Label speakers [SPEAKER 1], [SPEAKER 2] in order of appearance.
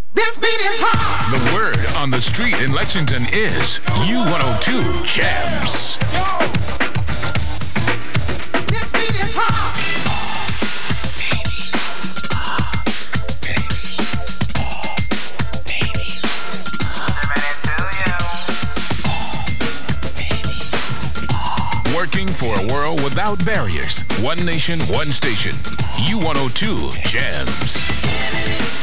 [SPEAKER 1] This beat is hot.
[SPEAKER 2] The word on the street in Lexington is U-102 Jams.
[SPEAKER 1] This beat is hot.
[SPEAKER 2] Working for a world without barriers. One nation, one station. U-102 Jams.